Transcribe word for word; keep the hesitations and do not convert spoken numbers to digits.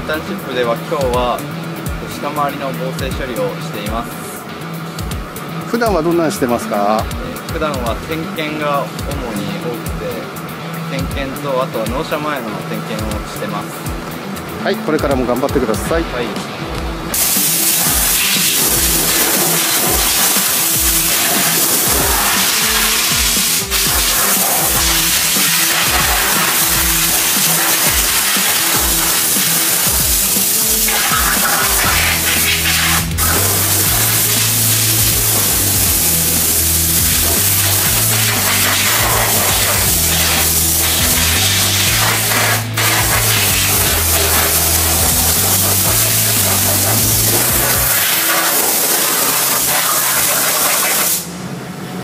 ターンシップでは今日は下回りの防水処理をしています。 普段はどんなんしてますか？ えー、普段は点検が主に多くて、点検とあとは納車前の点検をしてます。 はい、これからも頑張ってください。 はい。